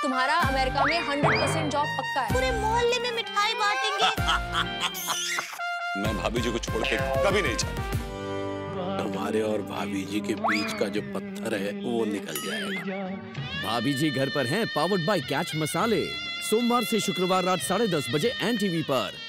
तुम्हारा अमेरिका में 100% जॉब पक्का है। पूरे मोहल्ले में मिठाई बांटेंगे। मैं भाभी जी को छोड़ के कभी नहीं जाऊंगा। हमारे और भाभी जी के बीच का जो पत्थर है वो निकल जाएगा। भाभी जी घर पर हैं, पावर्ड बाय कैच मसाले। सोमवार से शुक्रवार रात 10:30 बजे NTV पर।